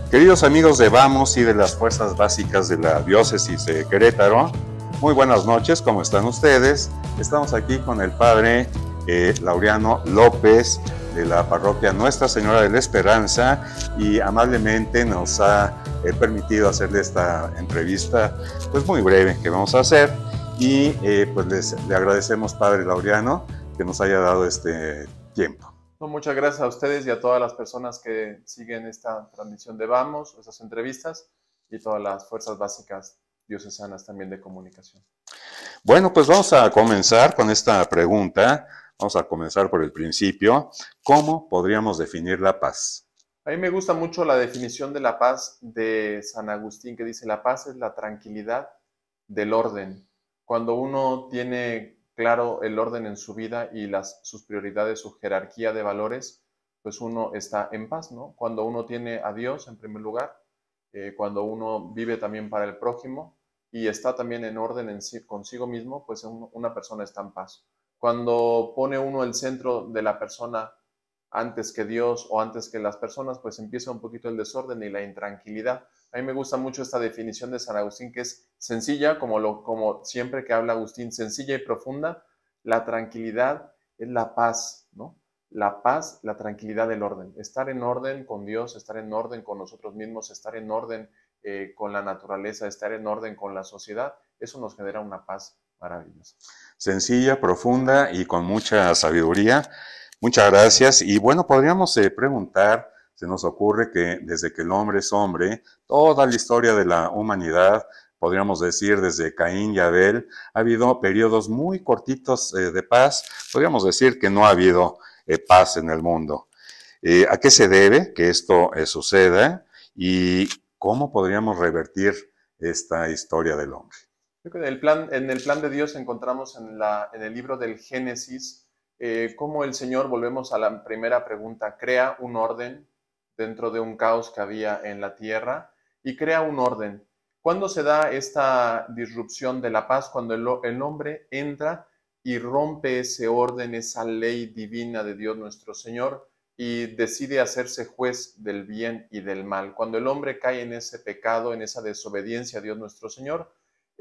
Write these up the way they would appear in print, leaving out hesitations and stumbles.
Queridos amigos de Vamos y de las Fuerzas Básicas de la Diócesis de Querétaro, muy buenas noches, ¿cómo están ustedes? Estamos aquí con el Padre Laureano López de la parroquia Nuestra Señora de la Esperanza y amablemente nos ha permitido hacerle esta entrevista pues muy breve que vamos a hacer y pues le agradecemos, Padre Laureano, que nos haya dado este tiempo. No, muchas gracias a ustedes y a todas las personas que siguen esta transmisión de Vamos, estas entrevistas y todas las fuerzas básicas diocesanas también de comunicación. Bueno, pues vamos a comenzar con esta pregunta. Vamos a comenzar por el principio. ¿Cómo podríamos definir la paz? A mí me gusta mucho la definición de la paz de San Agustín, que dice: la paz es la tranquilidad del orden. Cuando uno tiene claro el orden en su vida y sus prioridades, su jerarquía de valores, pues uno está en paz, ¿no? Cuando uno tiene a Dios en primer lugar, cuando uno vive también para el prójimo y está también en orden consigo mismo, pues una persona está en paz. Cuando pone uno el centro de la persona antes que Dios o antes que las personas, pues empieza un poquito el desorden y la intranquilidad. A mí me gusta mucho esta definición de San Agustín, que es sencilla, como siempre que habla Agustín, sencilla y profunda. La tranquilidad es la paz, ¿no? La paz, la tranquilidad del orden. Estar en orden con Dios, estar en orden con nosotros mismos, estar en orden con la naturaleza, estar en orden con la sociedad, eso nos genera una paz maravillosa. Sencilla, profunda y con mucha sabiduría. Muchas gracias. Y bueno, podríamos preguntar, se nos ocurre que desde que el hombre es hombre, toda la historia de la humanidad, podríamos decir desde Caín y Abel, ha habido periodos muy cortitos de paz. Podríamos decir que no ha habido paz en el mundo. ¿A qué se debe que esto suceda? ¿Y cómo podríamos revertir esta historia del hombre? En el plan de Dios encontramos en el libro del Génesis cómo el Señor, volvemos a la primera pregunta, crea un orden dentro de un caos que había en la tierra y crea un orden. ¿Cuándo se da esta disrupción de la paz? Cuando el hombre entra y rompe ese orden, esa ley divina de Dios nuestro Señor y decide hacerse juez del bien y del mal. Cuando el hombre cae en ese pecado, en esa desobediencia a Dios nuestro Señor,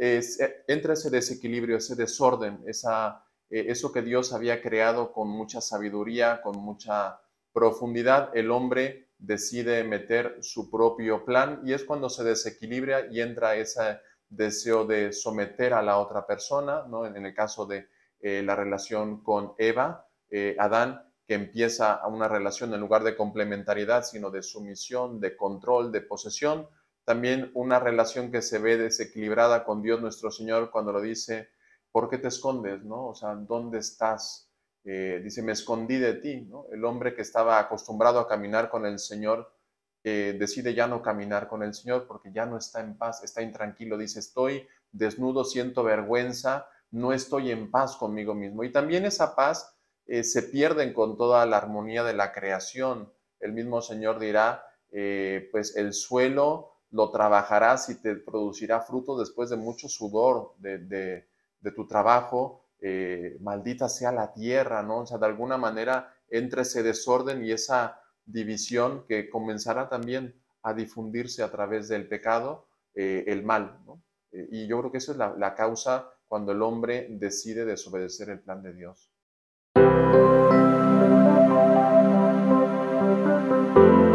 entra ese desequilibrio, ese desorden, eso que Dios había creado con mucha sabiduría, con mucha profundidad, el hombre decide meter su propio plan y es cuando se desequilibra y entra ese deseo de someter a la otra persona, ¿no? En el caso de la relación con Eva, Adán, que empieza a una relación en lugar de complementariedad, sino de sumisión, de control, de posesión. También una relación que se ve desequilibrada con Dios nuestro Señor cuando lo dice: ¿por qué te escondes? ¿No? O sea, ¿dónde estás? Dice: me escondí de ti, ¿no? El hombre que estaba acostumbrado a caminar con el Señor decide ya no caminar con el Señor porque ya no está en paz, está intranquilo. Dice: estoy desnudo, siento vergüenza, no estoy en paz conmigo mismo. Y también esa paz se pierde con toda la armonía de la creación. El mismo Señor dirá, pues el suelo lo trabajarás y te producirá fruto después de mucho sudor de tu trabajo. Maldita sea la tierra, ¿no? O sea, de alguna manera entra ese desorden y esa división que comenzará también a difundirse a través del pecado, el mal, ¿no? Y yo creo que esa es la causa cuando el hombre decide desobedecer el plan de Dios.